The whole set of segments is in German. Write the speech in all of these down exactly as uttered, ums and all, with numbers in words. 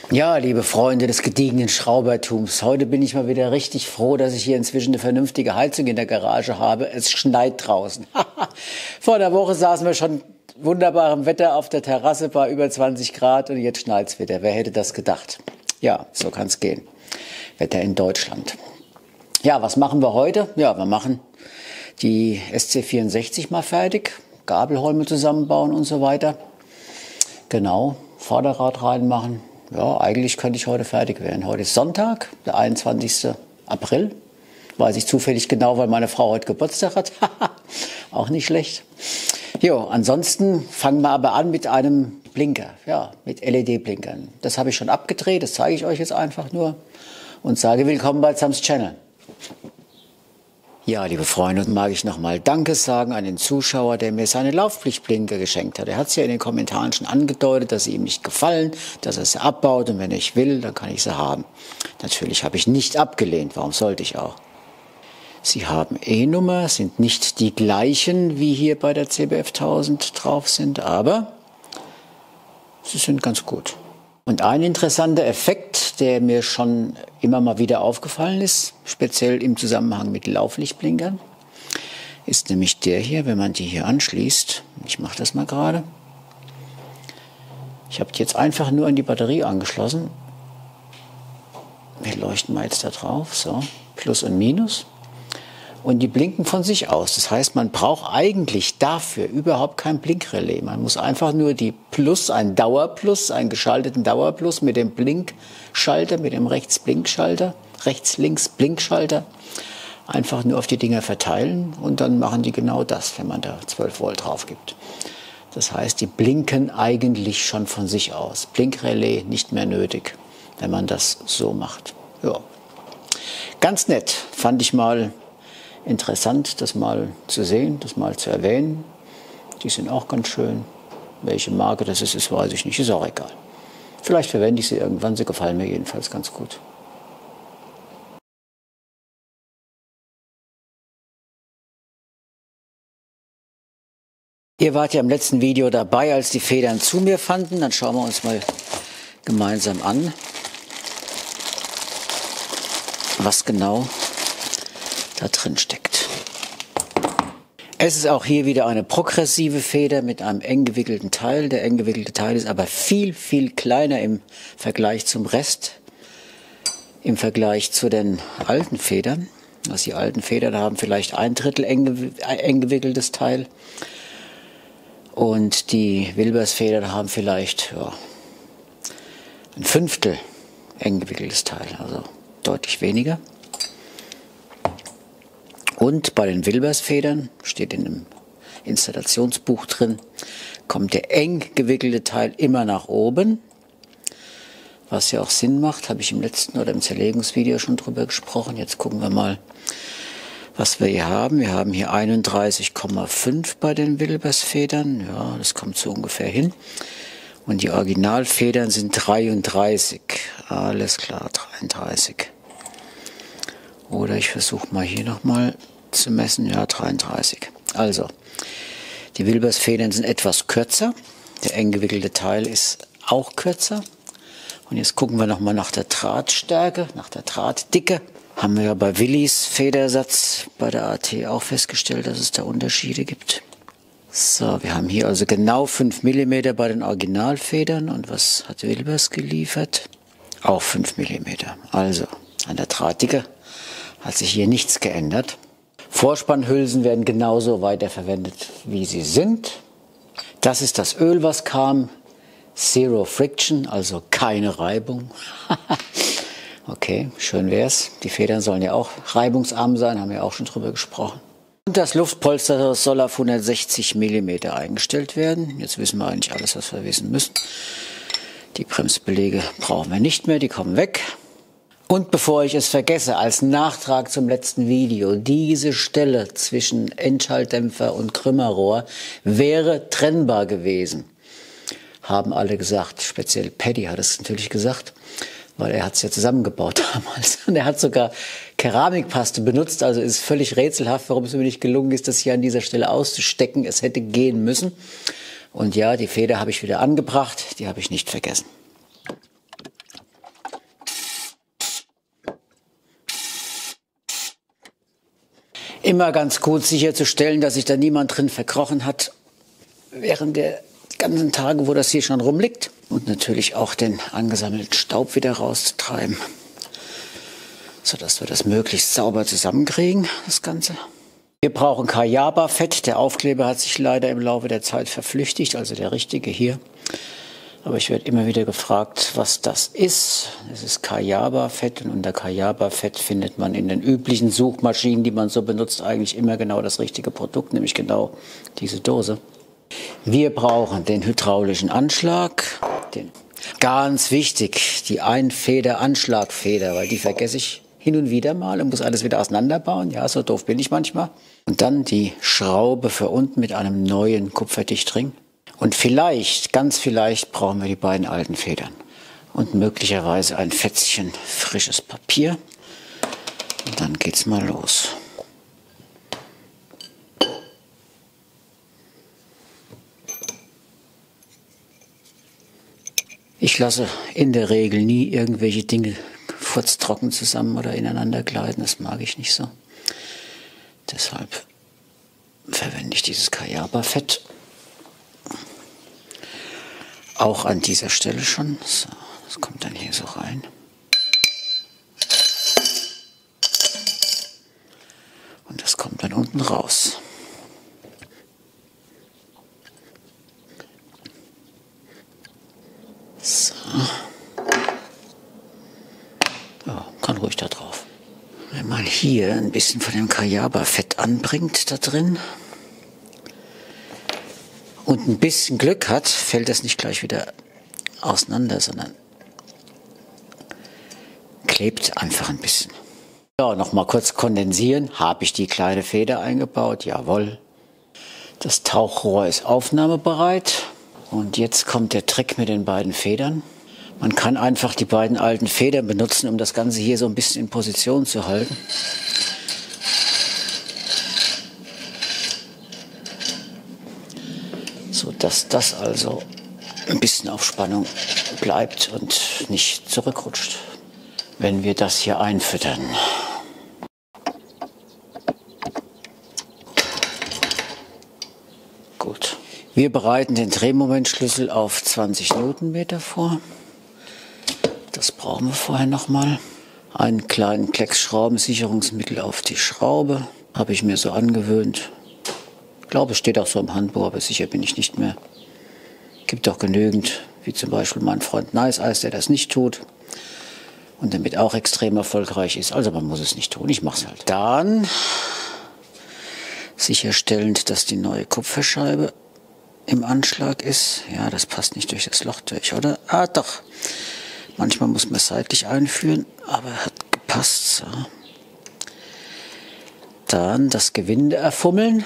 Ja, liebe Freunde des gediegenen Schraubertums, heute bin ich mal wieder richtig froh, dass ich hier inzwischen eine vernünftige Heizung in der Garage habe. Es schneit draußen. Vor einer Woche saßen wir schon wunderbarem Wetter auf der Terrasse bei über zwanzig Grad und jetzt schneit's wieder. Wer hätte das gedacht? Ja, so kann's gehen. Wetter in Deutschland. Ja, was machen wir heute? Ja, wir machen die S C vierundsechzig mal fertig, Gabelholme zusammenbauen und so weiter. Genau, Vorderrad reinmachen. Ja, eigentlich könnte ich heute fertig werden. Heute ist Sonntag, der einundzwanzigste April. Weiß ich zufällig genau, weil meine Frau heute Geburtstag hat. Auch nicht schlecht. Jo, ansonsten fangen wir aber an mit einem Blinker. Ja, mit L E D-Blinkern. Das habe ich schon abgedreht, das zeige ich euch jetzt einfach nur. Und sage willkommen bei Sams Channel. Ja, liebe Freunde, mag ich nochmal Danke sagen an den Zuschauer, der mir seine Lauflichtblinker geschenkt hat. Er hat es ja in den Kommentaren schon angedeutet, dass sie ihm nicht gefallen, dass er sie abbaut und wenn ich will, dann kann ich sie haben. Natürlich habe ich nicht abgelehnt, warum sollte ich auch? Sie haben E-Nummer, sind nicht die gleichen, wie hier bei der C B F tausend drauf sind, aber sie sind ganz gut. Und ein interessanter Effekt, der mir schon immer mal wieder aufgefallen ist, speziell im Zusammenhang mit Lauflichtblinkern, ist nämlich der hier, wenn man die hier anschließt. Ich mache das mal gerade. Ich habe die jetzt einfach nur an die Batterie angeschlossen. Wir leuchten mal jetzt da drauf, so, Plus und Minus. Und die blinken von sich aus. Das heißt, man braucht eigentlich dafür überhaupt kein Blinkrelais. Man muss einfach nur die Plus, ein Dauerplus, einen geschalteten Dauerplus mit dem Blinkschalter, mit dem Rechts-Blinkschalter, Rechts-Links-Blinkschalter, einfach nur auf die Dinger verteilen und dann machen die genau das, wenn man da zwölf Volt drauf gibt. Das heißt, die blinken eigentlich schon von sich aus. Blinkrelais nicht mehr nötig, wenn man das so macht. Ja. Ganz nett, fand ich mal. Interessant, das mal zu sehen, das mal zu erwähnen. Die sind auch ganz schön. Welche Marke das ist, ist, weiß ich nicht, ist auch egal. Vielleicht verwende ich sie irgendwann, sie gefallen mir jedenfalls ganz gut. Ihr wart ja im letzten Video dabei, als die Federn zu mir fanden. Dann schauen wir uns mal gemeinsam an, was genau da drin steckt. Es ist auch hier wieder eine progressive Feder mit einem eng gewickelten Teil. Der eng gewickelte Teil ist aber viel, viel kleiner im Vergleich zum Rest, im Vergleich zu den alten Federn. Also die alten Federn haben vielleicht ein Drittel eng, eng gewickeltes Teil und die Wilbers-Federn haben vielleicht ja, ein Fünftel eng gewickeltes Teil, also deutlich weniger. Und bei den Wilbers-Federn, steht in dem Installationsbuch drin, kommt der eng gewickelte Teil immer nach oben. Was ja auch Sinn macht, habe ich im letzten oder im Zerlegungsvideo schon drüber gesprochen. Jetzt gucken wir mal, was wir hier haben. Wir haben hier einunddreißig Komma fünf bei den Wilbers-Federn. Ja, das kommt so ungefähr hin. Und die Originalfedern sind dreiunddreißig. Alles klar, dreiunddreißig. Oder ich versuche mal hier nochmal zu messen. Ja, dreiunddreißig. Also, die Wilbers-Federn sind etwas kürzer. Der eng gewickelte Teil ist auch kürzer. Und jetzt gucken wir nochmal nach der Drahtstärke, nach der Drahtdicke. Haben wir ja bei Willis Federsatz bei der A T auch festgestellt, dass es da Unterschiede gibt. So, wir haben hier also genau fünf Millimeter bei den Originalfedern. Und was hat Wilbers geliefert? Auch fünf Millimeter. Also, an der Drahtdicke hat sich hier nichts geändert. Vorspannhülsen werden genauso weiterverwendet, wie sie sind. Das ist das Öl, was kam. Zero Friction, also keine Reibung. Okay, schön wär's. Die Federn sollen ja auch reibungsarm sein, haben wir auch schon drüber gesprochen. Und das Luftpolster soll auf hundertsechzig Millimeter eingestellt werden. Jetzt wissen wir eigentlich alles, was wir wissen müssen. Die Bremsbeläge brauchen wir nicht mehr, die kommen weg. Und bevor ich es vergesse, als Nachtrag zum letzten Video, diese Stelle zwischen Endschalldämpfer und Krümmerrohr wäre trennbar gewesen. Haben alle gesagt, speziell Paddy hat es natürlich gesagt, weil er hat es ja zusammengebaut damals. Und er hat sogar Keramikpaste benutzt, also ist völlig rätselhaft, warum es mir nicht gelungen ist, das hier an dieser Stelle auszustecken. Es hätte gehen müssen. Und ja, die Feder habe ich wieder angebracht, die habe ich nicht vergessen. Immer ganz gut sicherzustellen, dass sich da niemand drin verkrochen hat, während der ganzen Tage, wo das hier schon rumliegt. Und natürlich auch den angesammelten Staub wieder rauszutreiben, sodass wir das möglichst sauber zusammenkriegen, das Ganze. Wir brauchen Cayaba-Fett. Der Aufkleber hat sich leider im Laufe der Zeit verflüchtigt, also der richtige hier. Aber ich werde immer wieder gefragt, was das ist. Es ist Cayaba-Fett und unter Cayaba-Fett findet man in den üblichen Suchmaschinen, die man so benutzt, eigentlich immer genau das richtige Produkt, nämlich genau diese Dose. Wir brauchen den hydraulischen Anschlag, den ganz wichtig, die Einfeder-Anschlagfeder, weil die vergesse ich hin und wieder mal und muss alles wieder auseinanderbauen. Ja, so doof bin ich manchmal. Und dann die Schraube für unten mit einem neuen Kupferdichtring. Und vielleicht, ganz vielleicht, brauchen wir die beiden alten Federn. Und möglicherweise ein Fetzchen frisches Papier. Und dann geht's mal los. Ich lasse in der Regel nie irgendwelche Dinge furztrocken zusammen oder ineinander gleiten. Das mag ich nicht so. Deshalb verwende ich dieses Cayaba-Fett. Auch an dieser Stelle schon. So, das kommt dann hier so rein. Und das kommt dann unten raus. So. Ja, kann ruhig da drauf. Wenn man hier ein bisschen von dem Cayaba-Fett anbringt da drin und ein bisschen Glück hat, fällt das nicht gleich wieder auseinander, sondern klebt einfach ein bisschen. Ja, nochmal kurz kondensieren. Habe ich die kleine Feder eingebaut? Jawohl. Das Tauchrohr ist aufnahmebereit. Und jetzt kommt der Trick mit den beiden Federn. Man kann einfach die beiden alten Federn benutzen, um das Ganze hier so ein bisschen in Position zu halten. So dass das also ein bisschen auf Spannung bleibt und nicht zurückrutscht, wenn wir das hier einfüttern. Gut. Wir bereiten den Drehmomentschlüssel auf zwanzig Newtonmeter vor. Das brauchen wir vorher nochmal. Einen kleinen Klecks Schraubensicherungsmittel auf die Schraube. Habe ich mir so angewöhnt. Ich glaube, es steht auch so im Handbuch, aber sicher bin ich nicht mehr. Gibt auch genügend, wie zum Beispiel mein Freund Nice Eis, der das nicht tut. Und damit auch extrem erfolgreich ist. Also man muss es nicht tun, ich mache es halt. Dann sicherstellend, dass die neue Kupferscheibe im Anschlag ist. Ja, das passt nicht durch das Loch durch, oder? Ah, doch. Manchmal muss man es seitlich einführen, aber hat gepasst. So. Dann das Gewinde erfummeln.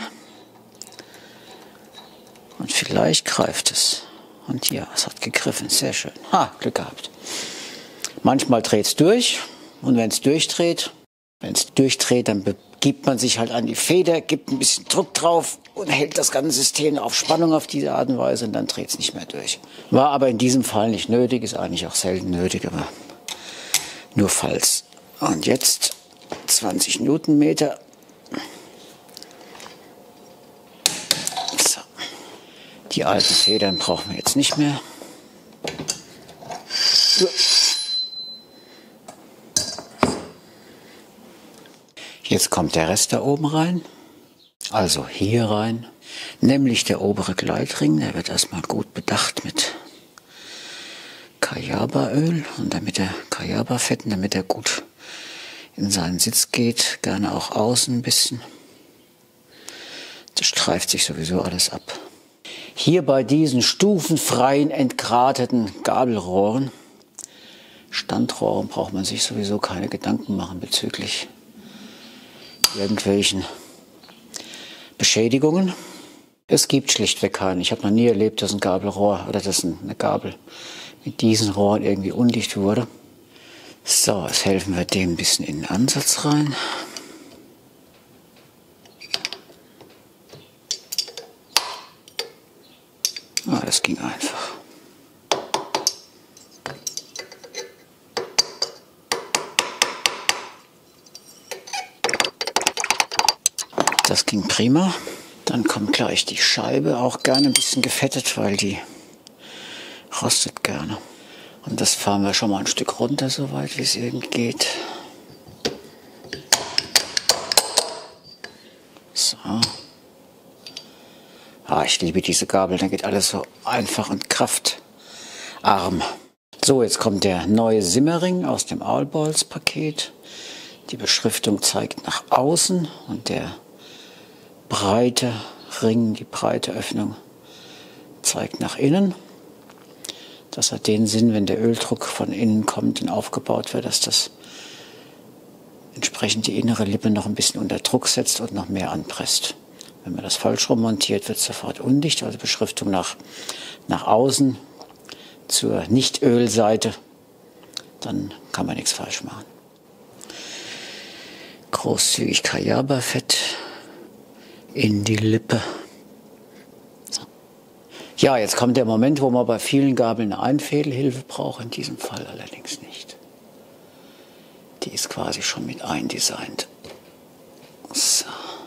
Und vielleicht greift es. Und ja, es hat gegriffen. Sehr schön. Ha, Glück gehabt. Manchmal dreht es durch. Und wenn es durchdreht, wenn es durchdreht, dann begibt man sich halt an die Feder, gibt ein bisschen Druck drauf und hält das ganze System auf Spannung auf diese Art und Weise und dann dreht es nicht mehr durch. War aber in diesem Fall nicht nötig, ist eigentlich auch selten nötig, aber nur falls. Und jetzt zwanzig Newtonmeter. So. Die alten Federn brauchen wir jetzt nicht mehr. Jetzt kommt der Rest da oben rein, also hier rein, nämlich der obere Gleitring. Der wird erstmal gut bedacht mit Cayaba-Öl und damit der Cayaba-Fetten, damit er gut in seinen Sitz geht, gerne auch außen ein bisschen. Das streift sich sowieso alles ab. Hier bei diesen stufenfreien, entgrateten Gabelrohren, Standrohren, braucht man sich sowieso keine Gedanken machen bezüglich irgendwelchen Beschädigungen. Es gibt schlichtweg keinen. Ich habe noch nie erlebt, dass ein Gabelrohr oder dass eine Gabel mit diesen Rohren irgendwie undicht wurde. So, jetzt helfen wir dem ein bisschen in den Ansatz rein. Ah, das ging einfach. Das ging prima. Dann kommt gleich die Scheibe, auch gerne ein bisschen gefettet, weil die rostet gerne. Und das fahren wir schon mal ein Stück runter, soweit wie es irgend geht. So. Ah, ich liebe diese Gabel, da geht alles so einfach und kraftarm. So, jetzt kommt der neue Simmering aus dem Owlballs Paket. Die Beschriftung zeigt nach außen und der breite Ring, die breite Öffnung zeigt nach innen. Das hat den Sinn, wenn der Öldruck von innen kommt und aufgebaut wird, dass das entsprechend die innere Lippe noch ein bisschen unter Druck setzt und noch mehr anpresst. Wenn man das falsch rum montiert, wird es sofort undicht, also Beschriftung nach, nach außen zur Nicht-Ölseite, dann kann man nichts falsch machen. Großzügig Cayaba-Fett in die Lippe. So. Ja, jetzt kommt der Moment, wo man bei vielen Gabeln eine Einfädelhilfe braucht, in diesem Fall allerdings nicht. Die ist quasi schon mit eindesignt. So.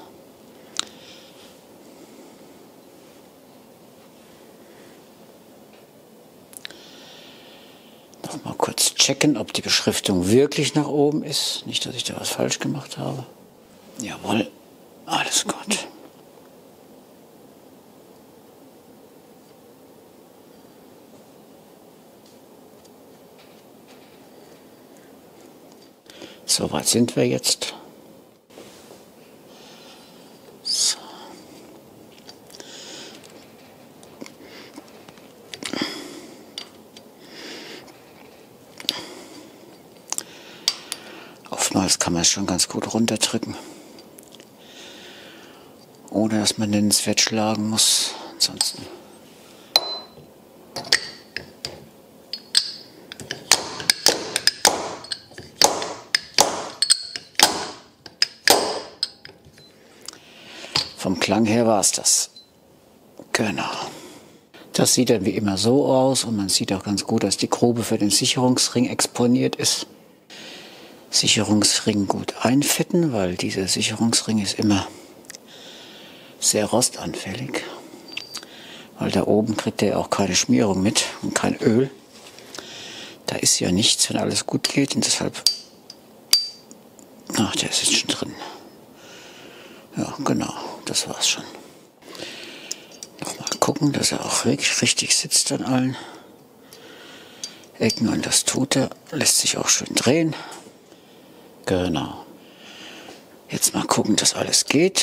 Noch mal kurz checken, ob die Beschriftung wirklich nach oben ist. Nicht, dass ich da was falsch gemacht habe. Jawohl, alles gut. So weit sind wir jetzt. So. Oftmals kann man es schon ganz gut runterdrücken, ohne dass man nennenswert schlagen muss. Ansonsten vom Klang her war es das. Genau. Das sieht dann wie immer so aus und man sieht auch ganz gut, dass die Grube für den Sicherungsring exponiert ist. Sicherungsring gut einfetten, weil dieser Sicherungsring ist immer sehr rostanfällig. Weil da oben kriegt er auch keine Schmierung mit und kein Öl. Da ist ja nichts, wenn alles gut geht und deshalb... Ach, der ist jetzt schon drin. Ja, genau, das war's schon. Nochmal gucken, dass er auch wirklich richtig sitzt an allen Ecken und das tut er. Lässt sich auch schön drehen. Genau. Jetzt mal gucken, dass alles geht.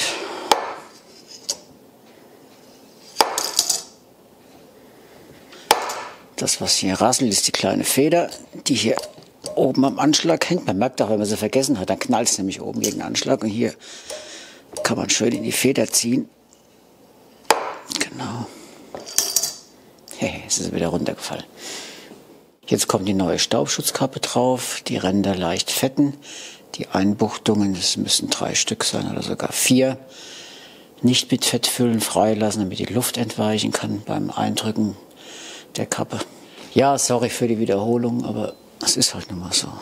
Das, was hier rasselt, ist die kleine Feder, die hier oben am Anschlag hängt. Man merkt auch, wenn man sie vergessen hat, dann knallt es nämlich oben gegen den Anschlag. Und hier kann man schön in die Feder ziehen. Genau. Hey, es ist wieder runtergefallen. Jetzt kommt die neue Staubschutzkappe drauf, die Ränder leicht fetten, die Einbuchtungen, das müssen drei Stück sein oder sogar vier, nicht mit Fett füllen, freilassen, damit die Luft entweichen kann beim Eindrücken der Kappe. Ja, sorry für die Wiederholung, aber es ist halt nun mal so.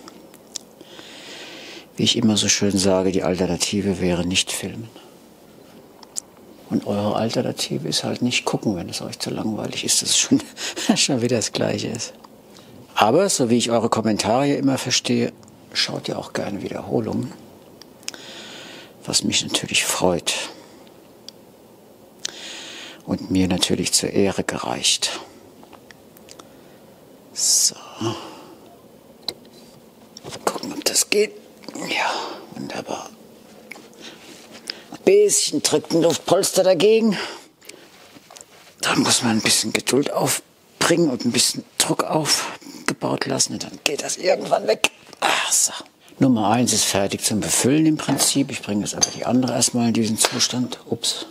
Wie ich immer so schön sage, die Alternative wäre nicht filmen. Und eure Alternative ist halt nicht gucken, wenn es euch zu langweilig ist, dass es schon, schon wieder das Gleiche ist. Aber, so wie ich eure Kommentare hier immer verstehe, schaut ihr auch gerne Wiederholungen, was mich natürlich freut und mir natürlich zur Ehre gereicht. So. Gucken, ob das geht. Ja, wunderbar. Ein bisschen drückt ein Luftpolster dagegen. Da muss man ein bisschen Geduld aufbringen und ein bisschen Druck aufgebaut lassen. Und dann geht das irgendwann weg. Ach so. Nummer eins ist fertig zum Befüllen im Prinzip. Ich bringe jetzt aber die andere erstmal in diesen Zustand. Ups.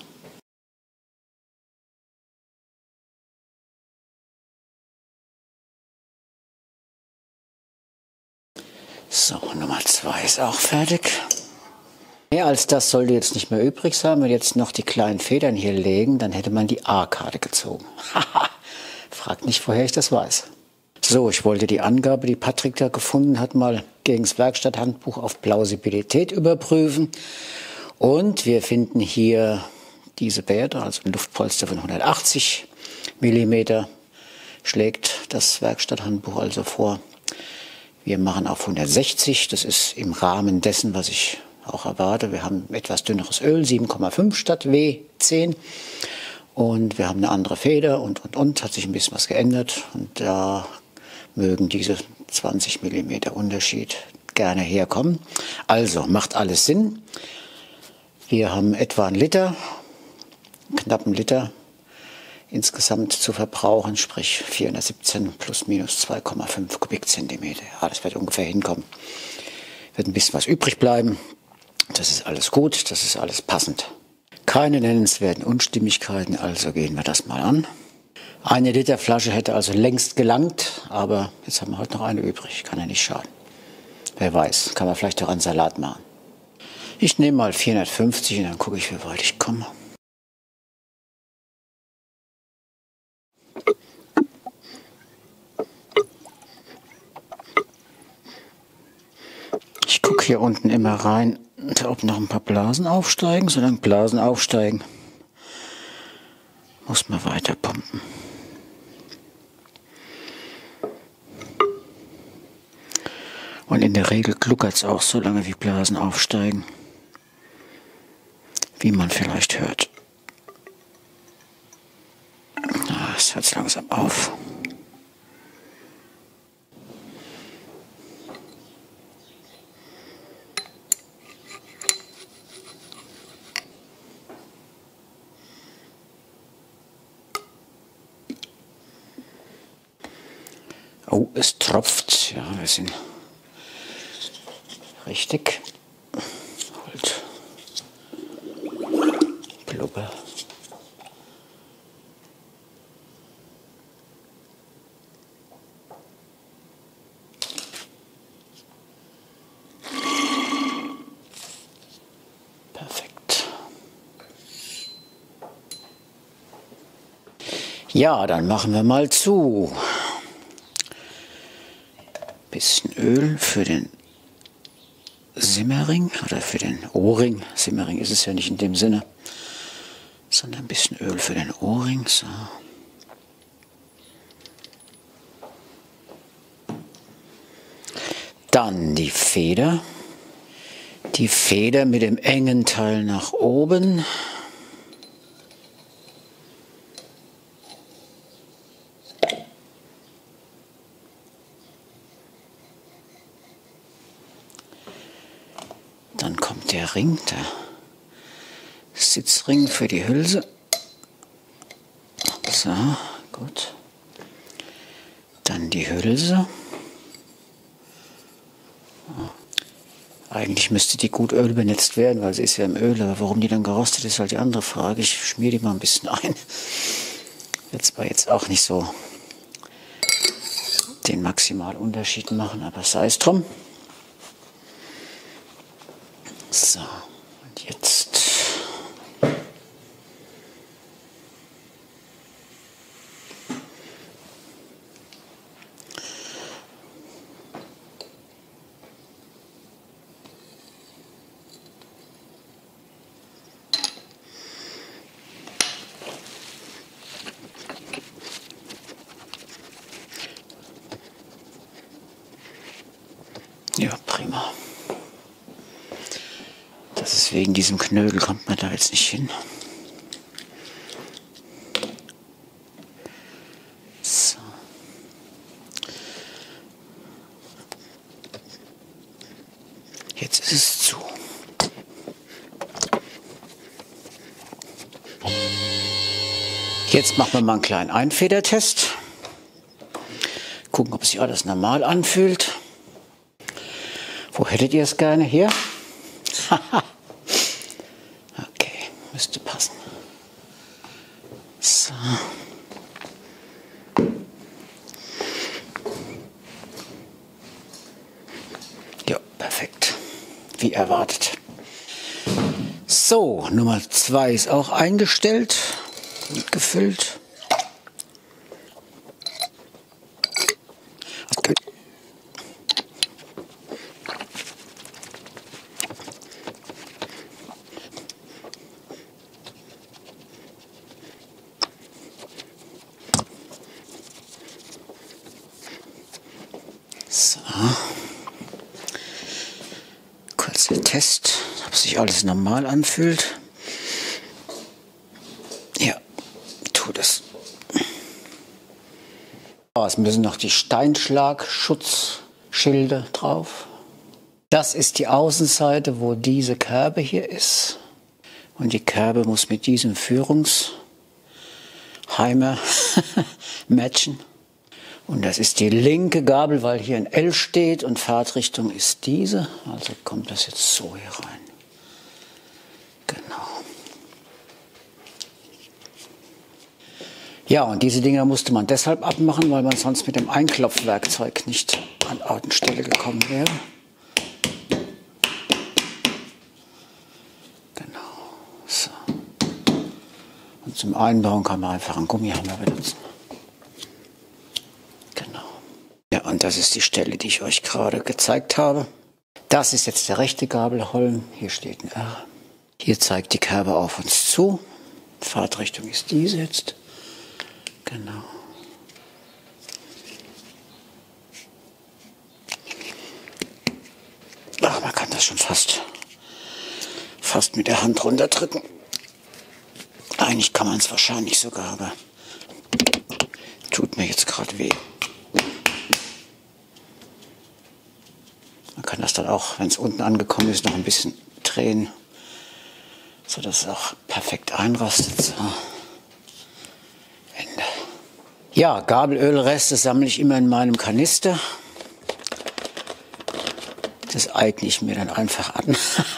So, Nummer zwei ist auch fertig. Mehr als das sollte jetzt nicht mehr übrig sein. Wenn wir jetzt noch die kleinen Federn hier legen, dann hätte man die A-Karte gezogen. Haha, fragt nicht, woher ich das weiß. So, ich wollte die Angabe, die Patrick da gefunden hat, mal gegen das Werkstatthandbuch auf Plausibilität überprüfen. Und wir finden hier diese Bäder, also ein Luftpolster von hundertachtzig Millimeter, schlägt das Werkstatthandbuch also vor. Wir machen auf hundertsechzig, das ist im Rahmen dessen, was ich auch erwarte. Wir haben etwas dünneres Öl, sieben Komma fünf statt W zehn. Und wir haben eine andere Feder und, und, und, hat sich ein bisschen was geändert. Und da mögen diese zwanzig Millimeter Unterschied gerne herkommen. Also, macht alles Sinn. Wir haben etwa einen Liter, knapp einen Liter insgesamt zu verbrauchen, sprich vierhundertsiebzehn plus minus zwei Komma fünf Kubikzentimeter. Ja, das wird ungefähr hinkommen. Wird ein bisschen was übrig bleiben. Das ist alles gut, das ist alles passend. Keine nennenswerten Unstimmigkeiten, also gehen wir das mal an. Eine Liter Flasche hätte also längst gelangt, aber jetzt haben wir heute noch eine übrig, kann ja nicht schaden. Wer weiß, kann man vielleicht auch einen Salat machen. Ich nehme mal vierhundertfünfzig und dann gucke ich, wie weit ich komme. Ich gucke hier unten immer rein, ob noch ein paar Blasen aufsteigen. Solange Blasen aufsteigen, muss man weiter pumpen. Und in der Regel gluckert es auch so lange, wie Blasen aufsteigen, wie man vielleicht hört. Es hört langsam auf. Oh, es tropft. Ja, wir sind richtig. Halt. Blubber. Perfekt. Ja, dann machen wir mal zu. Bisschen Öl für den Simmering oder für den O-Ring. Simmering ist es ja nicht in dem Sinne, sondern ein bisschen Öl für den O-Ring. So. Dann die Feder. Die Feder mit dem engen Teil nach oben. Dann kommt der Ring, der Sitzring für die Hülse. So, gut. Dann die Hülse. Eigentlich müsste die gut ölbenetzt werden, weil sie ist ja im Öl. Aber warum die dann gerostet ist, halt die andere Frage. Ich schmiere die mal ein bisschen ein. Wird zwar jetzt auch nicht so den Maximalunterschied machen, aber sei es drum. So, und jetzt ja, prima. Das ist wegen diesem Knödel, kommt man da jetzt nicht hin. So. Jetzt ist es zu. Jetzt machen wir mal einen kleinen Einfedertest. Gucken, ob sich alles normal anfühlt. Wo hättet ihr es gerne? Hier? Okay, müsste passen. So. Ja, perfekt. Wie erwartet. So, Nummer zwei ist auch eingestellt und gefüllt. Okay. Kurzer Test, ob sich alles normal anfühlt. Ja, tut es. Oh, es müssen noch die Steinschlag-Schutzschilde drauf. Das ist die Außenseite, wo diese Kerbe hier ist. Und die Kerbe muss mit diesem Führungsheimer matchen. Und das ist die linke Gabel, weil hier ein L steht und Fahrtrichtung ist diese. Also kommt das jetzt so hier rein. Genau. Ja, und diese Dinger musste man deshalb abmachen, weil man sonst mit dem Einklopfwerkzeug nicht an Ort und Stelle gekommen wäre. Genau. So. Und zum Einbauen kann man einfach einen Gummihammer benutzen. Ja, und das ist die Stelle, die ich euch gerade gezeigt habe. Das ist jetzt der rechte Gabelholm. Hier steht ein R. Hier zeigt die Kerbe auf uns zu. Fahrtrichtung ist diese jetzt. Genau. Ach, man kann das schon fast, fast mit der Hand runterdrücken. Eigentlich kann man es wahrscheinlich sogar, aber tut mir jetzt gerade weh. Man kann das dann auch, wenn es unten angekommen ist, noch ein bisschen drehen, sodass es auch perfekt einrastet. So. Ende. Ja, Gabelölreste sammle ich immer in meinem Kanister. Das eigne ich mir dann einfach an.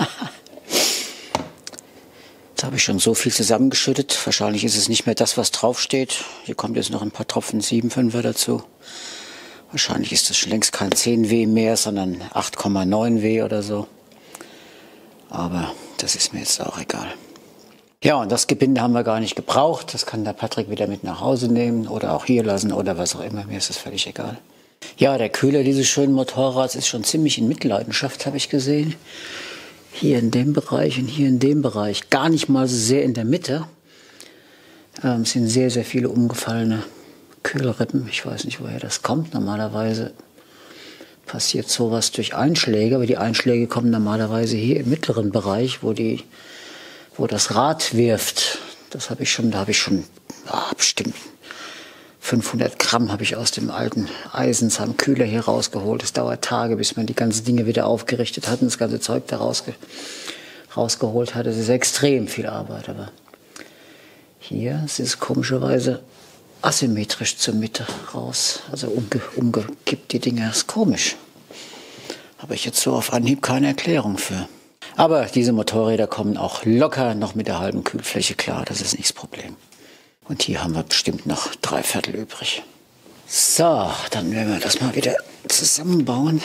Jetzt habe ich schon so viel zusammengeschüttet. Wahrscheinlich ist es nicht mehr das, was draufsteht. Hier kommt jetzt noch ein paar Tropfen sieben Komma fünfer dazu. Wahrscheinlich ist das schon längst kein zehn W mehr, sondern acht Komma neun W oder so. Aber das ist mir jetzt auch egal. Ja, und das Gebinde haben wir gar nicht gebraucht. Das kann der Patrick wieder mit nach Hause nehmen oder auch hier lassen oder was auch immer. Mir ist das völlig egal. Ja, der Kühler dieses schönen Motorrads ist schon ziemlich in Mitleidenschaft, habe ich gesehen. Hier in dem Bereich und hier in dem Bereich. Gar nicht mal so sehr in der Mitte. Ähm, es sind sehr, sehr viele umgefallene Kühlrippen. Ich weiß nicht, woher das kommt. Normalerweise passiert sowas durch Einschläge, aber die Einschläge kommen normalerweise hier im mittleren Bereich, wo, die, wo das Rad wirft. Das habe ich schon, da habe ich schon ah, bestimmt fünfhundert Gramm habe ich aus dem alten Eisenzahn-Kühler hier rausgeholt. Es dauert Tage, bis man die ganzen Dinge wieder aufgerichtet hat und das ganze Zeug da rausge rausgeholt hat. Das ist extrem viel Arbeit, aber hier ist es komischerweise asymmetrisch zur Mitte raus, also umge umgekippt die Dinger, ist komisch. Habe ich jetzt so auf Anhieb keine Erklärung für. Aber diese Motorräder kommen auch locker noch mit der halben Kühlfläche klar, das ist nicht das Problem. Und hier haben wir bestimmt noch drei Viertel übrig. So, dann werden wir das mal wieder zusammenbauen.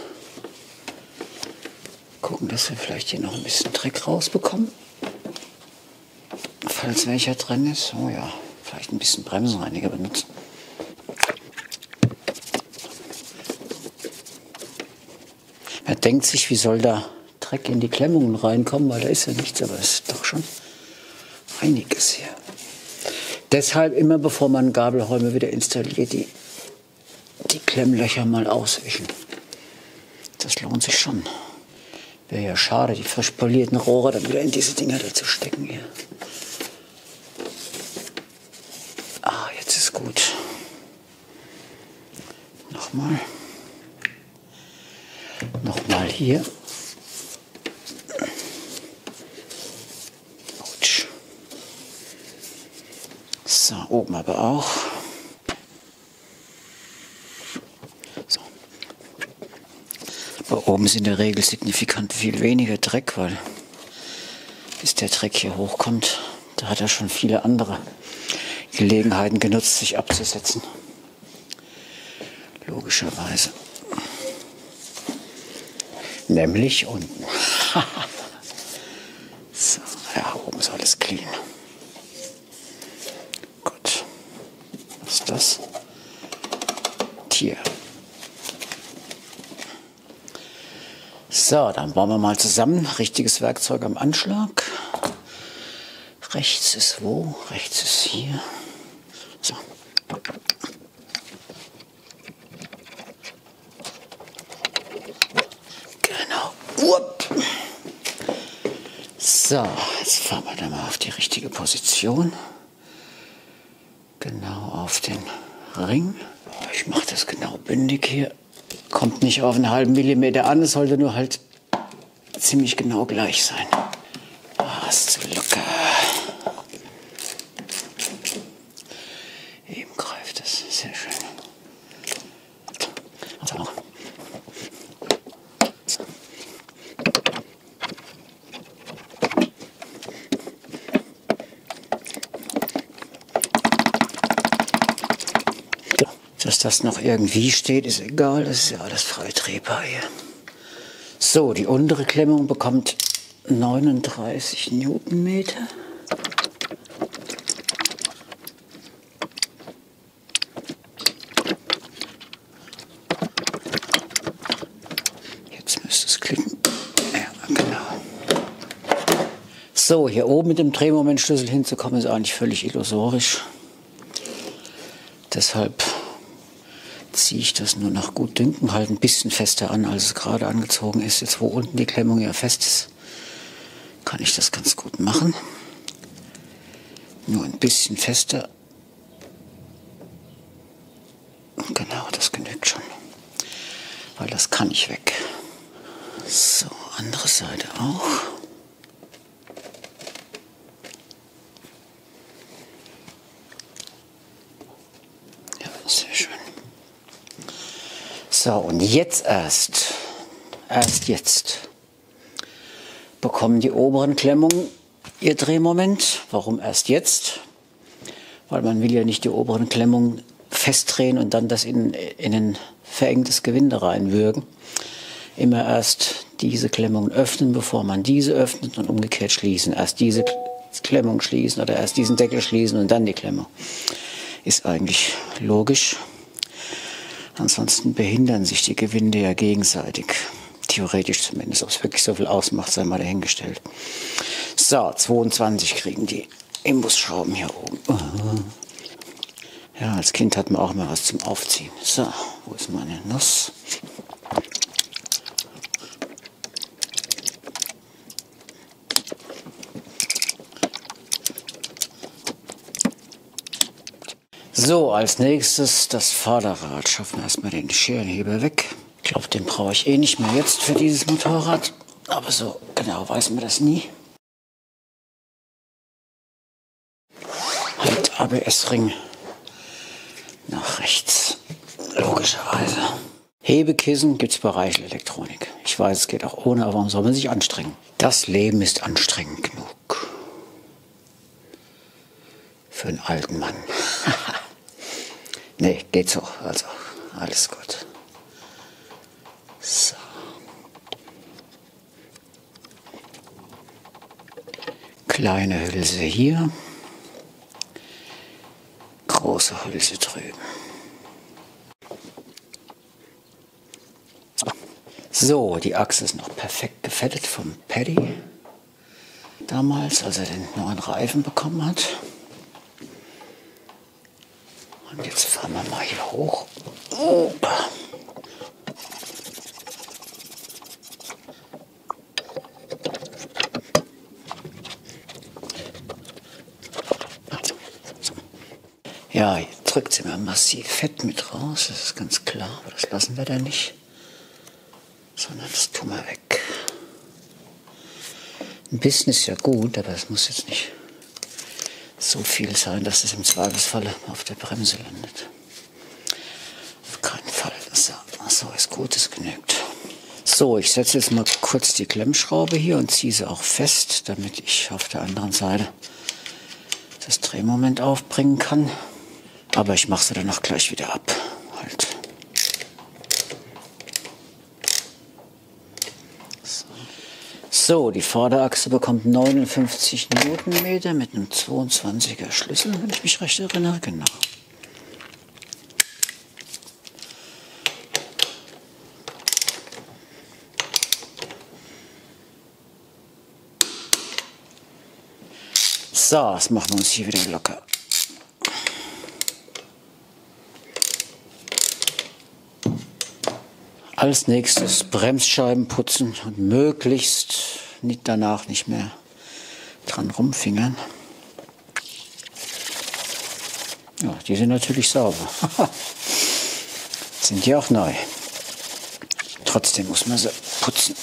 Gucken, dass wir vielleicht hier noch ein bisschen Dreck rausbekommen. Falls welcher drin ist, oh ja. Vielleicht ein bisschen Bremsenreiniger benutzen. Man denkt sich, wie soll da Dreck in die Klemmungen reinkommen, weil da ist ja nichts, aber es ist doch schon einiges hier. Deshalb immer, bevor man Gabelholme wieder installiert, die, die Klemmlöcher mal auswischen. Das lohnt sich schon. Wäre ja schade, die frisch polierten Rohre dann wieder in diese Dinger da zu stecken hier. Ah, jetzt ist gut. Nochmal. Nochmal hier. Autsch. So, oben aber auch. So. Aber oben ist in der Regel signifikant viel weniger Dreck, weil bis der Dreck hier hochkommt, da hat er schon viele andere Gelegenheiten genutzt, sich abzusetzen. Logischerweise. Nämlich unten. So, ja, oben ist alles clean. Gut. Was ist das? Tier. So, dann bauen wir mal zusammen. Richtiges Werkzeug am Anschlag. Rechts ist wo? Rechts ist hier. So. So, jetzt fahren wir da mal auf die richtige Position. Genau auf den Ring. Ich mache das genau bündig hier. Kommt nicht auf einen halben Millimeter an, es sollte nur halt ziemlich genau gleich sein. Ah, ist zu locker. Eben greift es, sehr schön. Also noch. Dass das noch irgendwie steht, ist egal, das ist ja alles frei drehbar hier. So, die untere Klemmung bekommt neununddreißig Newtonmeter. Jetzt müsste es klicken. Ja, genau. So, hier oben mit dem Drehmomentschlüssel hinzukommen, ist eigentlich völlig illusorisch. Deshalb ziehe ich das nur nach Gutdünken halt ein bisschen fester an, als es gerade angezogen ist. Jetzt, wo unten die Klemmung ja fest ist, kann ich das ganz gut machen. Nur ein bisschen fester. Genau, das genügt schon. Weil das kann ich weg. So, andere Seite auch. Ja, sehr schön. So, und jetzt erst, erst jetzt, bekommen die oberen Klemmungen ihr Drehmoment. Warum erst jetzt? Weil man will ja nicht die oberen Klemmungen festdrehen und dann das in, in ein verengtes Gewinde reinwürgen. Immer erst diese Klemmungen öffnen, bevor man diese öffnet und umgekehrt schließen. Erst diese Klemmung schließen oder erst diesen Deckel schließen und dann die Klemmung. Ist eigentlich logisch. Ansonsten behindern sich die Gewinde ja gegenseitig. Theoretisch zumindest. Ob es wirklich so viel ausmacht, sei mal dahingestellt. So, zweiundzwanzig kriegen die Imbusschrauben hier oben. Ja, als Kind hat man auch mal was zum Aufziehen. So, wo ist meine Nuss? So, als nächstes das Vorderrad. Schaffen wir erstmal den Scherenheber weg. Ich glaube, den brauche ich eh nicht mehr jetzt für dieses Motorrad. Aber so genau weiß man das nie. Halt A B S-Ring nach rechts. Logischerweise. Hebekissen gibt es bei Reichel Elektronik. Ich weiß, es geht auch ohne, aber warum soll man sich anstrengen? Das Leben ist anstrengend genug. Für einen alten Mann. Nee, geht so. Also, alles gut. So. Kleine Hülse hier. Große Hülse drüben. So, die Achse ist noch perfekt gefettet vom Paddy. Damals, als er den neuen Reifen bekommen hat. Und jetzt fahren wir mal hier hoch. Oh. Ja, hier drückt sie mir massiv Fett mit raus, das ist ganz klar, aber das lassen wir da nicht, sondern das tun wir weg. Ein bisschen ist ja gut, aber es muss jetzt nicht so viel sein, dass es im Zweifelsfall auf der Bremse landet. Auf keinen Fall. So, so ist gut, es genügt. So, ich setze jetzt mal kurz die Klemmschraube hier und ziehe sie auch fest, damit ich auf der anderen Seite das Drehmoment aufbringen kann. Aber ich mache sie dann auch gleich wieder ab. Halt. So. So, die Vorderachse bekommt neunundfünfzig Newtonmeter mit einem zweiundzwanziger Schlüssel, wenn ich mich recht erinnere. Genau. So, das machen wir uns hier wieder locker. Als nächstes Bremsscheiben putzen und möglichst nicht danach nicht mehr dran rumfingern. Ja, die sind natürlich sauber. Sind die auch neu. Trotzdem muss man sie putzen.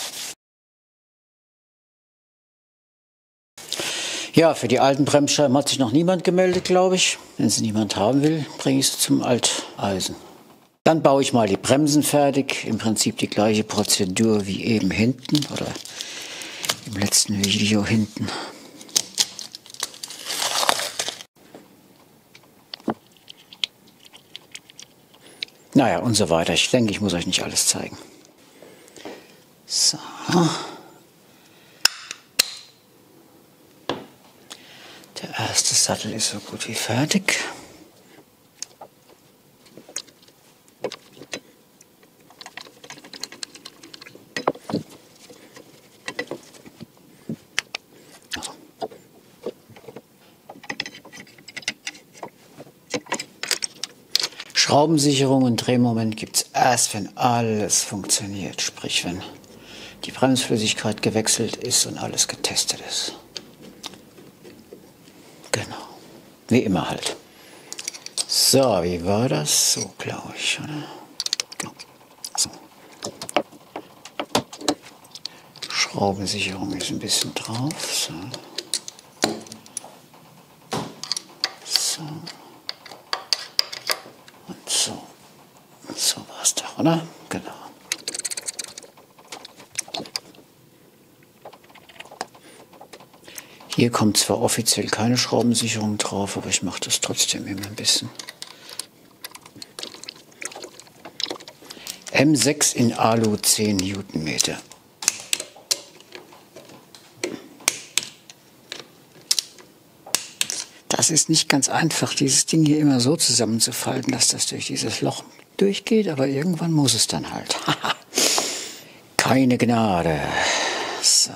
Ja, für die alten Bremsscheiben hat sich noch niemand gemeldet, glaube ich. Wenn sie niemand haben will, bringe ich sie zum Alteisen. Dann baue ich mal die Bremsen fertig. Im Prinzip die gleiche Prozedur wie eben hinten oder im letzten Video hinten. Naja, und so weiter. Ich denke, ich muss euch nicht alles zeigen. So. Der erste Sattel ist so gut wie fertig. Schraubensicherung und Drehmoment gibt es erst, wenn alles funktioniert. Sprich, wenn die Bremsflüssigkeit gewechselt ist und alles getestet ist. Genau. Wie immer halt. So, wie war das? So, glaube ich, oder? So. Schraubensicherung ist ein bisschen drauf. So. So. Und so. So war es doch, oder? Genau. Hier kommt zwar offiziell keine Schraubensicherung drauf, aber ich mache das trotzdem immer ein bisschen. M sechs in Alu zehn Newtonmeter. Das ist nicht ganz einfach, dieses Ding hier immer so zusammenzufalten, dass das durch dieses Loch durchgeht, aber irgendwann muss es dann halt. Keine Gnade. So.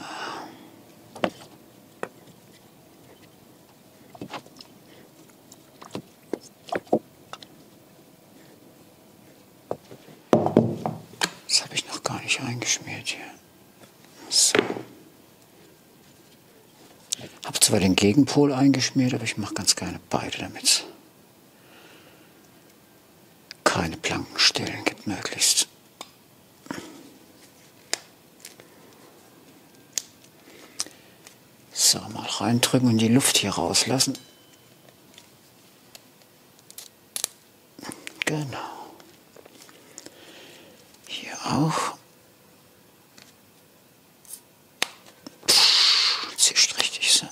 Das habe ich noch gar nicht eingeschmiert hier. So. Habe zwar den Gegenpol eingeschmiert, aber ich mache ganz gerne beide, damit es keine Plankenstellen gibt, möglichst. So, mal reindrücken und die Luft hier rauslassen. Genau. Hier auch. Pff, zischt richtig so.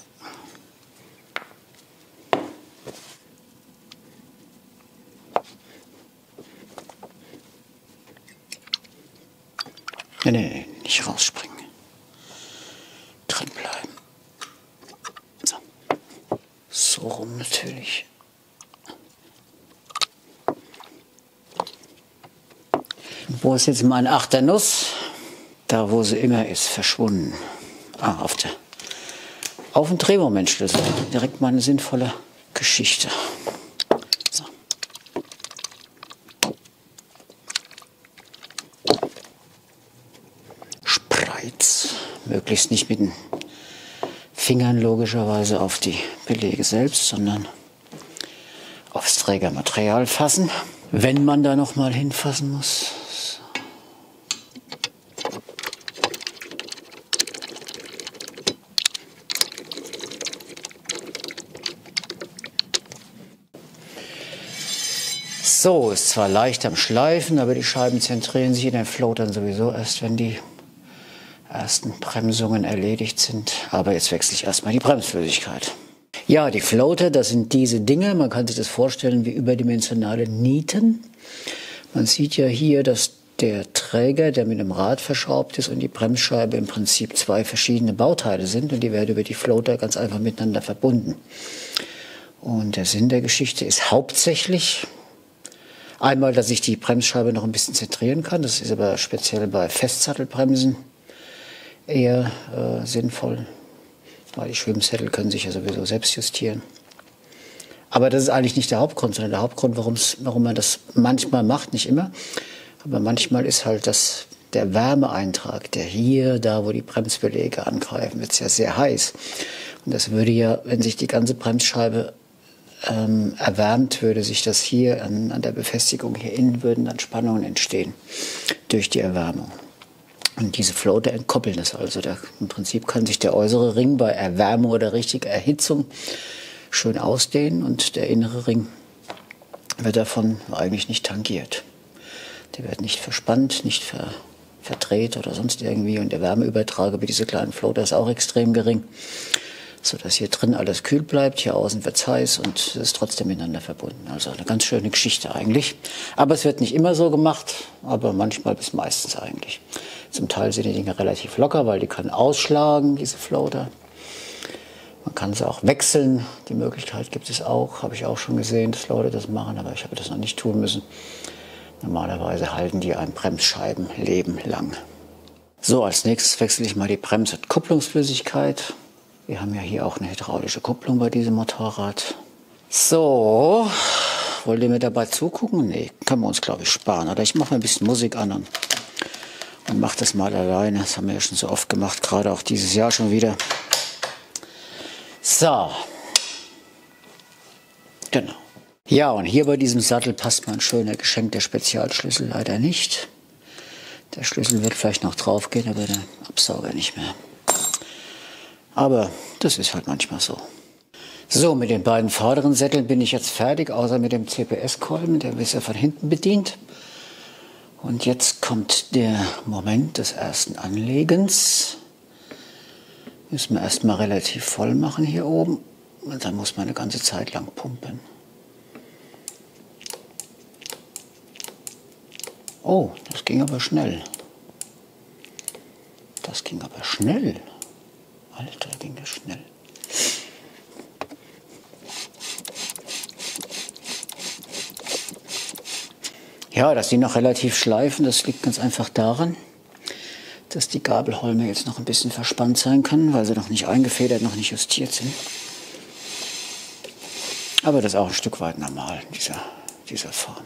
Nee, nee, nee, nicht rausspringen. Drin bleiben. So. So rum natürlich. Wo ist jetzt meine achte Nuss? Da, wo sie immer ist, verschwunden. Ah, auf der, auf dem Drehmomentschlüssel. Direkt mal eine sinnvolle Geschichte. So. Spreiz. Möglichst nicht mit den Fingern logischerweise auf die Belege selbst, sondern aufs Trägermaterial fassen, wenn man da noch mal hinfassen muss. So, ist zwar leicht am Schleifen, aber die Scheiben zentrieren sich in den Floatern sowieso erst, wenn die ersten Bremsungen erledigt sind. Aber jetzt wechsle ich erstmal die Bremsflüssigkeit. Ja, die Floater, das sind diese Dinge. Man kann sich das vorstellen wie überdimensionale Nieten. Man sieht ja hier, dass der Träger, der mit einem Rad verschraubt ist, und die Bremsscheibe im Prinzip zwei verschiedene Bauteile sind. Und die werden über die Floater ganz einfach miteinander verbunden. Und der Sinn der Geschichte ist hauptsächlich einmal, dass ich die Bremsscheibe noch ein bisschen zentrieren kann. Das ist aber speziell bei Festsattelbremsen eher äh, sinnvoll, weil die Schwimmsättel können sich ja sowieso selbst justieren. Aber das ist eigentlich nicht der Hauptgrund, sondern der Hauptgrund, warum man das manchmal macht, nicht immer, aber manchmal ist halt das, der Wärmeeintrag, der hier, da wo die Bremsbeläge angreifen, wird es ja sehr heiß. Und das würde ja, wenn sich die ganze Bremsscheibe ähm, erwärmt, würde sich das hier an, an der Befestigung hier innen, würden dann Spannungen entstehen durch die Erwärmung. Und diese Floater entkoppeln das also. Da, im Prinzip kann sich der äußere Ring bei Erwärmung oder richtiger Erhitzung schön ausdehnen und der innere Ring wird davon eigentlich nicht tangiert. Der wird nicht verspannt, nicht ver, verdreht oder sonst irgendwie. Und der Wärmeübertrag über diese kleinen Floater ist auch extrem gering, sodass hier drin alles kühl bleibt, hier außen wird es heiß und es ist trotzdem miteinander verbunden. Also eine ganz schöne Geschichte eigentlich. Aber es wird nicht immer so gemacht, aber manchmal bis meistens eigentlich. Zum Teil sind die Dinge relativ locker, weil die können ausschlagen, diese Floater. Man kann sie auch wechseln, die Möglichkeit gibt es auch, habe ich auch schon gesehen, dass Leute das machen, aber ich habe das noch nicht tun müssen. Normalerweise halten die ein Bremsscheibenleben lang. So, als nächstes wechsle ich mal die Brems- und Kupplungsflüssigkeit. Wir haben ja hier auch eine hydraulische Kupplung bei diesem Motorrad. So, wollt ihr mir dabei zugucken? Nee, können wir uns, glaube ich, sparen. Oder ich mache mal ein bisschen Musik an und, und mache das mal alleine. Das haben wir ja schon so oft gemacht, gerade auch dieses Jahr schon wieder. So, genau. Ja, und hier bei diesem Sattel passt mein schöner geschenkter Spezialschlüssel leider nicht. Der Schlüssel wird vielleicht noch drauf gehen, aber der Absauger nicht mehr. Aber das ist halt manchmal so. So, mit den beiden vorderen Sätteln bin ich jetzt fertig, außer mit dem C P S-Kolben, der ist ja von hinten bedient. Und jetzt kommt der Moment des ersten Anlegens. Müssen wir erstmal relativ voll machen hier oben. Und dann muss man eine ganze Zeit lang pumpen. Oh, das ging aber schnell. Das ging aber schnell. Alter, ging das schnell. Ja, dass die noch relativ schleifen, das liegt ganz einfach daran, dass die Gabelholme jetzt noch ein bisschen verspannt sein können, weil sie noch nicht eingefedert, noch nicht justiert sind. Aber das ist auch ein Stück weit normal, dieser, dieser Form.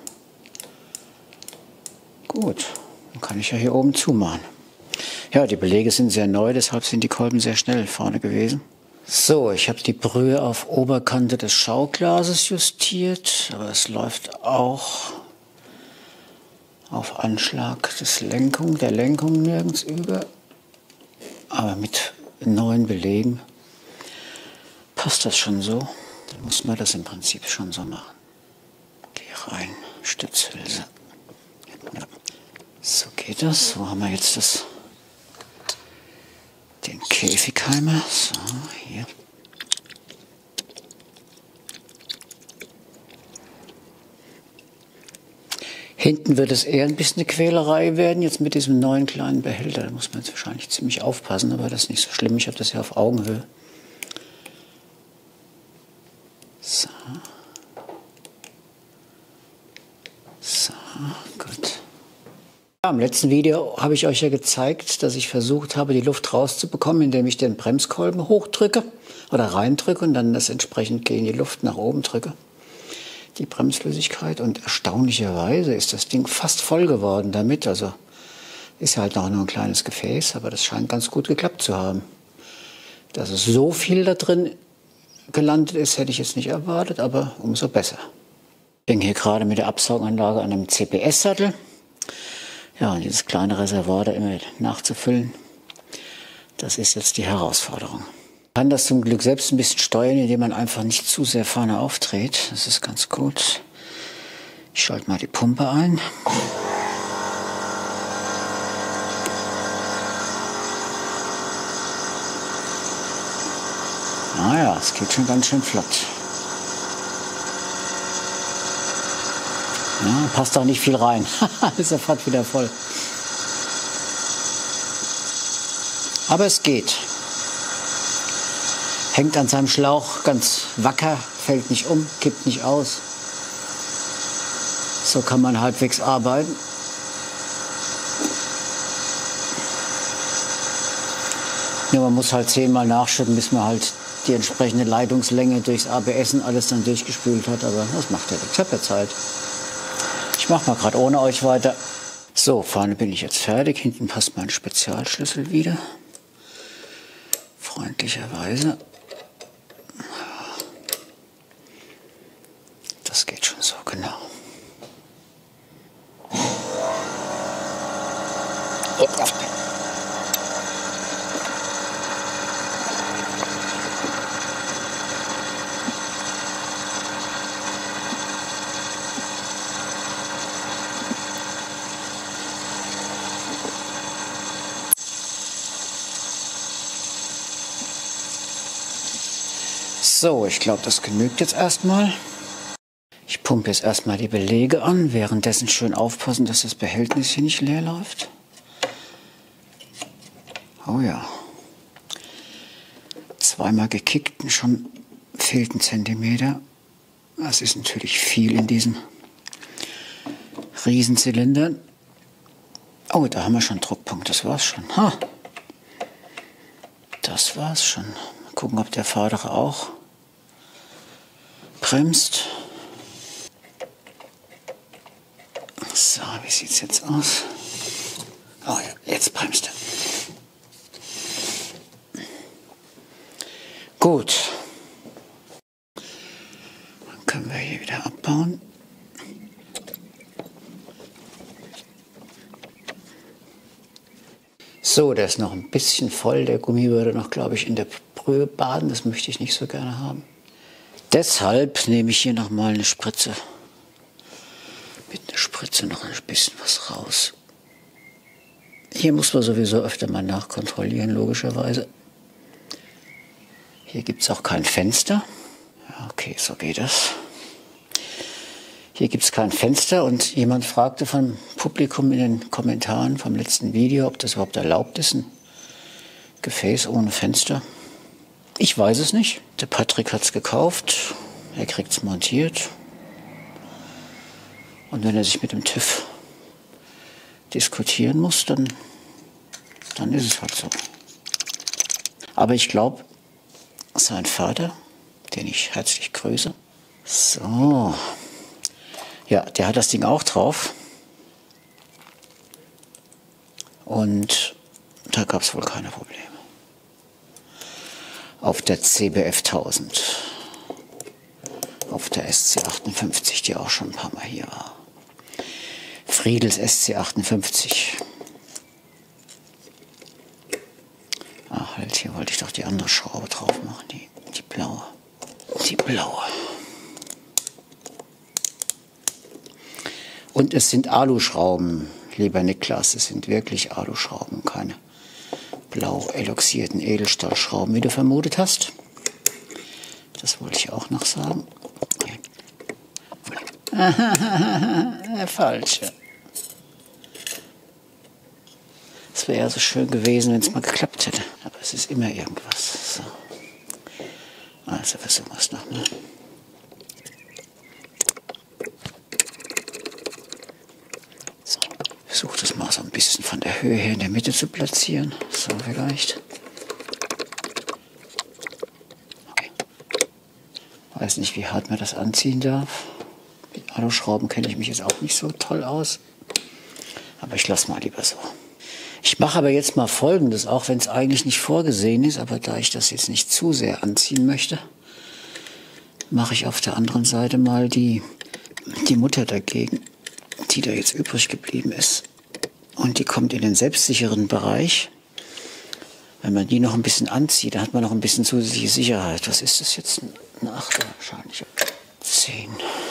Gut, dann kann ich ja hier oben zumachen. Ja, die Belege sind sehr neu, deshalb sind die Kolben sehr schnell vorne gewesen. So, ich habe die Brühe auf Oberkante des Schauglases justiert, aber es läuft auch auf Anschlag des Lenkung, der Lenkung nirgends über. Aber mit neuen Belegen passt das schon so. Dann muss man das im Prinzip schon so machen. Geh rein, Stützhülse. Ja. So geht das. Wo haben wir jetzt das? Den Käfigheimer. So, hier. Hinten wird es eher ein bisschen eine Quälerei werden, jetzt mit diesem neuen kleinen Behälter. Da muss man jetzt wahrscheinlich ziemlich aufpassen, aber das ist nicht so schlimm. Ich habe das ja auf Augenhöhe. So. So, gut. Ja, im letzten Video habe ich euch ja gezeigt, dass ich versucht habe, die Luft rauszubekommen, indem ich den Bremskolben hochdrücke oder reindrücke und dann das entsprechend gegen die Luft nach oben drücke. Die Bremsflüssigkeit, und erstaunlicherweise ist das Ding fast voll geworden damit. Also ist halt noch nur ein kleines Gefäß, aber das scheint ganz gut geklappt zu haben. Dass es so viel da drin gelandet ist, hätte ich jetzt nicht erwartet, aber umso besser. Ich bin hier gerade mit der Absauganlage an einem C P S-Sattel. Ja, und dieses kleine Reservoir da immer nachzufüllen, das ist jetzt die Herausforderung. Man kann das zum Glück selbst ein bisschen steuern, indem man einfach nicht zu sehr vorne aufdreht. Das ist ganz gut. Ich schalte mal die Pumpe ein. Naja, es geht schon ganz schön flott. Ja, passt auch nicht viel rein. Ist sofort wieder voll. Aber es geht. Hängt an seinem Schlauch ganz wacker, fällt nicht um, kippt nicht aus. So kann man halbwegs arbeiten. Nur man muss halt zehnmal nachschütten, bis man halt die entsprechende Leitungslänge durchs A B S und alles dann durchgespült hat. Aber das macht ja nichts. Ich habe ja Zeit. Ich mache mal gerade ohne euch weiter. So, vorne bin ich jetzt fertig. Hinten passt mein Spezialschlüssel wieder. Freundlicherweise. das geht schon so, genau. Oh, ja. So, ich glaube, das genügt jetzt erstmal. Ich pumpe jetzt erstmal die Belege an, währenddessen schön aufpassen, dass das Behältnis hier nicht leer läuft. Oh ja. Zweimal gekickt und schon fehlt ein Zentimeter. Das ist natürlich viel in diesen Riesenzylindern. Oh, da haben wir schon Druckpunkt, das war's schon. Ha. Das war's schon. Mal gucken, ob der vordere auch bremst. So, wie sieht es jetzt aus? Oh ja, jetzt bremst er. Gut. Dann können wir hier wieder abbauen. So, der ist noch ein bisschen voll. Der Gummi würde noch, glaube ich, in der Brühe baden. Das möchte ich nicht so gerne haben. Deshalb nehme ich hier noch mal eine Spritze. Mit einer Spritze noch ein bisschen was raus. Hier muss man sowieso öfter mal nachkontrollieren, logischerweise. Hier gibt es auch kein Fenster. Ja, okay, so geht das. Hier gibt es kein Fenster und jemand fragte vom Publikum in den Kommentaren vom letzten Video, ob das überhaupt erlaubt ist, ein Gefäß ohne Fenster. Ich weiß es nicht. Der Patrick hat es gekauft, er kriegt es montiert. Und wenn er sich mit dem TÜV diskutieren muss, dann, dann ist es halt so. Aber ich glaube, sein Vater, den ich herzlich grüße, so, ja, der hat das Ding auch drauf. Und da gab es wohl keine Probleme. Auf der C B F tausend. Auf der S C achtundfünfzig, die auch schon ein paar Mal hier war. Friedels S C achtundfünfzig. Ach halt, hier wollte ich doch die andere Schraube drauf machen, die, die blaue. Die blaue. Und es sind Aluschrauben, lieber Niklas, es sind wirklich Aluschrauben, keine blau eloxierten Edelstahlschrauben, wie du vermutet hast. Das wollte ich auch noch sagen. Der falsche. Es wäre ja so schön gewesen, wenn es mal geklappt hätte. Aber es ist immer irgendwas. So. Also versuchen wir es nochmal. So. Ich versuche das mal so ein bisschen von der Höhe her in der Mitte zu platzieren. So vielleicht. Okay. Weiß nicht, wie hart man das anziehen darf. Mit Aluschrauben kenne ich mich jetzt auch nicht so toll aus. Aber ich lasse mal lieber so. Ich mache aber jetzt mal Folgendes, auch wenn es eigentlich nicht vorgesehen ist, aber da ich das jetzt nicht zu sehr anziehen möchte, mache ich auf der anderen Seite mal die, die Mutter dagegen, die da jetzt übrig geblieben ist. Und die kommt in den selbstsicheren Bereich. Wenn man die noch ein bisschen anzieht, dann hat man noch ein bisschen zusätzliche Sicherheit. Was ist das jetzt? Eine Achter wahrscheinlich. Zehn.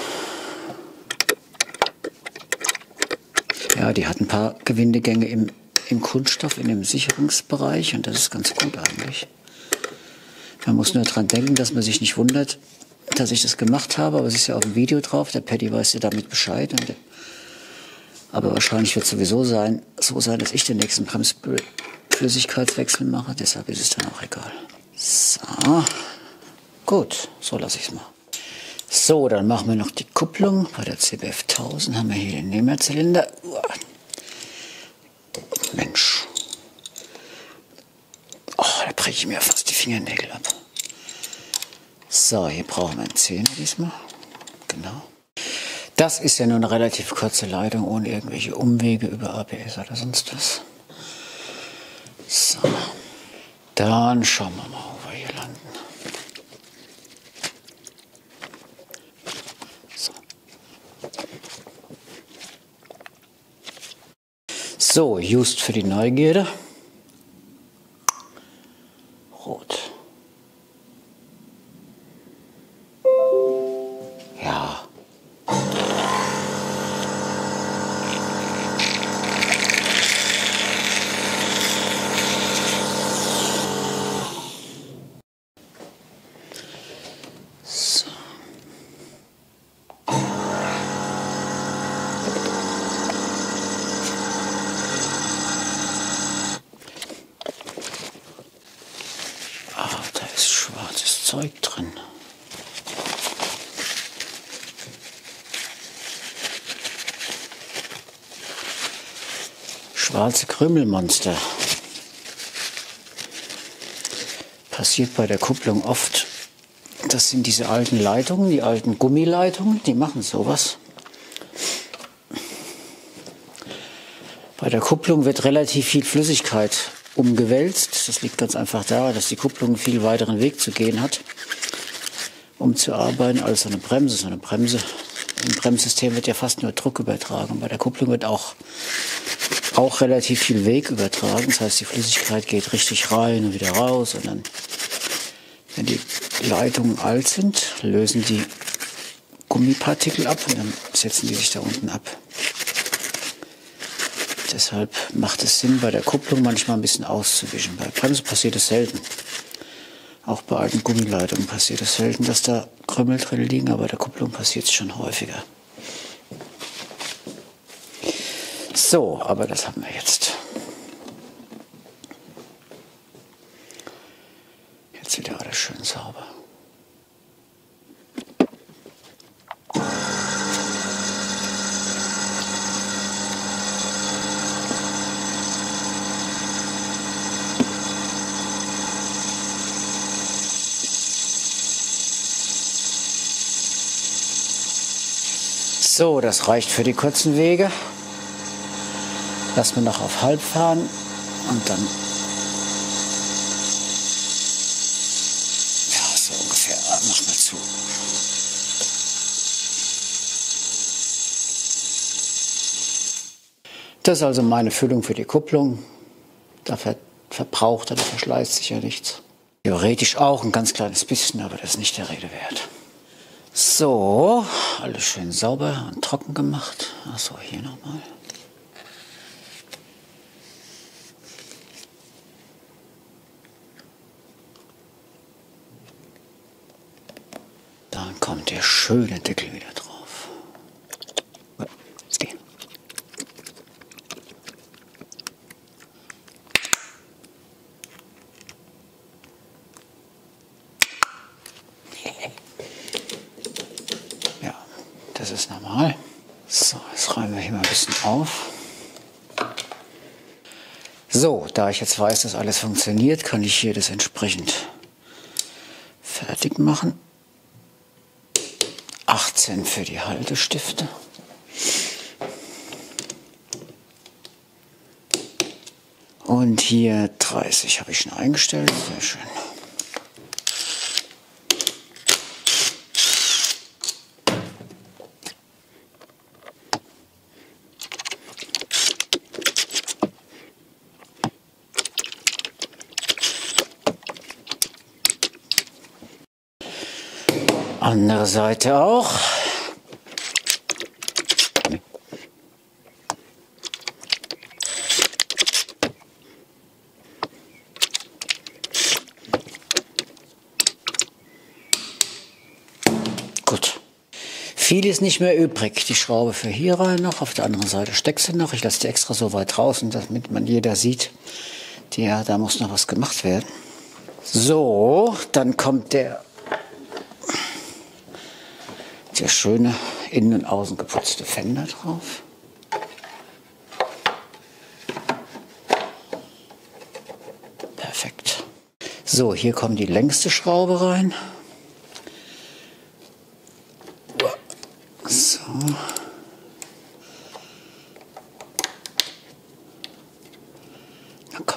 Ja, die hat ein paar Gewindegänge im im Kunststoff, in dem Sicherungsbereich und das ist ganz gut eigentlich. Man muss nur daran denken, dass man sich nicht wundert, dass ich das gemacht habe, aber es ist ja auf dem Video drauf, der Paddy weiß ja damit Bescheid. Und der, aber wahrscheinlich wird es sowieso sein, so sein, dass ich den nächsten Bremsflüssigkeitswechsel mache, deshalb ist es dann auch egal. So, gut, so lasse ich es mal. So, dann machen wir noch die Kupplung. Bei der C B F tausend haben wir hier den Nehmerzylinder. Mensch. Oh, da breche ich mir fast die Fingernägel ab. So, hier brauchen wir einen Zehner diesmal. Genau. Das ist ja nur eine relativ kurze Leitung, ohne irgendwelche Umwege über A B S oder sonst was. So. Dann schauen wir mal, wo wir hier landen. So. So, just für die Neugierde. Rot. Ja. So. Ah, da ist schwarzes Zeug drin. Schwarze Krümelmonster. Passiert bei der Kupplung oft. Das sind diese alten Leitungen, die alten Gummileitungen, die machen sowas. Bei der Kupplung wird relativ viel Flüssigkeit umgewälzt. Das liegt ganz einfach daran, dass die Kupplung einen viel weiteren Weg zu gehen hat, um zu arbeiten, als so eine Bremse. So eine Bremse, im Bremssystem wird ja fast nur Druck übertragen. Bei der Kupplung wird auch, auch relativ viel Weg übertragen. Das heißt, die Flüssigkeit geht richtig rein und wieder raus. Und dann, wenn die Leitungen alt sind, lösen die Gummipartikel ab und dann setzen die sich da unten ab. Deshalb macht es Sinn, bei der Kupplung manchmal ein bisschen auszuwischen. Bei Bremse passiert es selten. Auch bei alten Gummileitungen passiert es selten, dass da Krümel drin liegen, aber bei der Kupplung passiert es schon häufiger. So, aber das haben wir jetzt. Jetzt wieder alles schön sauber. So, das reicht für die kurzen Wege. Lassen wir noch auf halb fahren und dann, ja, so ungefähr, machen wir zu. Das ist also meine Füllung für die Kupplung. Da ver verbraucht er, da verschleißt sich ja nichts. Theoretisch auch ein ganz kleines bisschen, aber das ist nicht der Rede wert. So, alles schön sauber und trocken gemacht. Achso, hier nochmal. Dann kommt der schöne Deckel wieder drauf. Jetzt gehen. Ja, das ist normal. So, jetzt räumen wir hier mal ein bisschen auf. So, da ich jetzt weiß, dass alles funktioniert, kann ich hier das entsprechend fertig machen. achtzehn für die Haltestifte. Und hier dreißig habe ich schon eingestellt. Sehr schön. Andere Seite auch. Gut. Viel ist nicht mehr übrig. Die Schraube für hier rein noch. Auf der anderen Seite steckt sie noch. Ich lasse die extra so weit draußen, damit man jeder sieht, ja, da muss noch was gemacht werden. So, dann kommt der Der schöne innen und außen geputzte Fender drauf. Perfekt. So, hier kommt die längste Schraube rein. So. Na komm.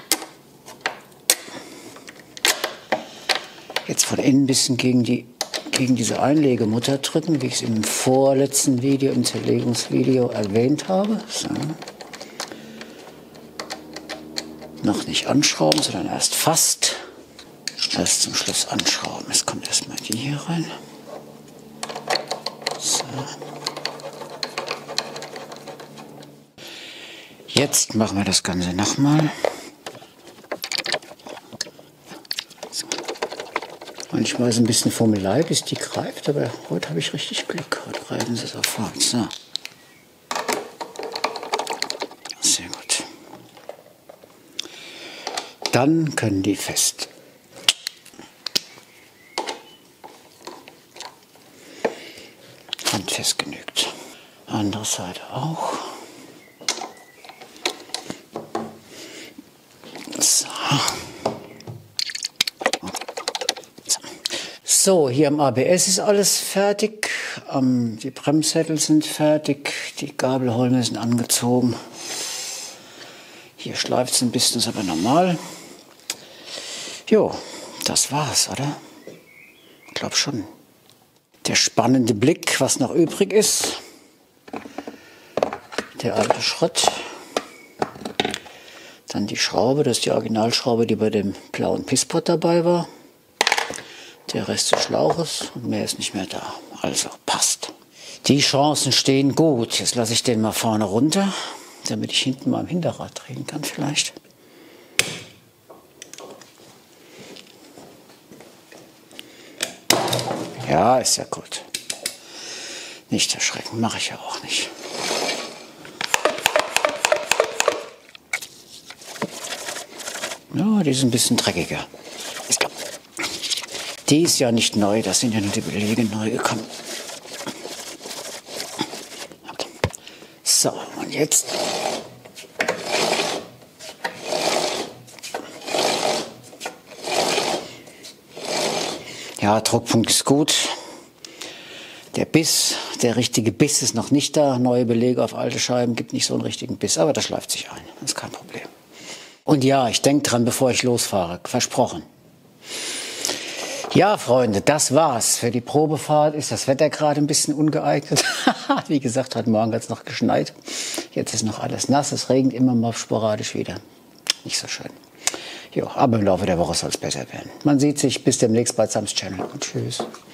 Jetzt von innen ein bisschen gegen die gegen diese Einlegemutter drücken, wie ich es im vorletzten Video, im Zerlegungsvideo erwähnt habe. So. Noch nicht anschrauben, sondern erst fast. Erst zum Schluss anschrauben. Jetzt kommt erstmal die hier rein. So. Jetzt machen wir das Ganze nochmal. So. Manchmal ist es ein bisschen Fummelei, bis die greift, aber heute habe ich richtig Glück. Heute greifen sie sofort. So. Sehr gut. Dann können die fest. Handfest genügt. Andere Seite auch. So. So, hier am A B S ist alles fertig. Ähm, die Bremssättel sind fertig. Die Gabelholme sind angezogen. Hier schleift es ein bisschen, ist aber normal. Jo, das war's, oder? Ich glaube schon. Der spannende Blick, was noch übrig ist. Der alte Schrott. Dann die Schraube, das ist die Originalschraube, die bei dem blauen Pisspot dabei war. Der Rest des Schlauches und mehr ist nicht mehr da. Also passt. Die Chancen stehen gut. Jetzt lasse ich den mal vorne runter, damit ich hinten mal am Hinterrad drehen kann vielleicht. Ja, ist ja gut. Nicht erschrecken, mache ich ja auch nicht. Ja, die ist ein bisschen dreckiger. Die ist ja nicht neu, da sind ja nur die Belege neu gekommen. So, und jetzt. Ja, Druckpunkt ist gut. Der Biss, der richtige Biss ist noch nicht da. Neue Belege auf alte Scheiben gibt nicht so einen richtigen Biss, aber das schleift sich ein. Das ist kein Problem. Und ja, ich denke dran, bevor ich losfahre. Versprochen. Ja, Freunde, das war's. Für die Probefahrt ist das Wetter gerade ein bisschen ungeeignet. Wie gesagt, heute Morgen hat es noch geschneit. Jetzt ist noch alles nass. Es regnet immer mal sporadisch wieder. Nicht so schön. Jo, aber im Laufe der Woche soll es besser werden. Man sieht sich. Bis demnächst bei Sams Channel. Und tschüss.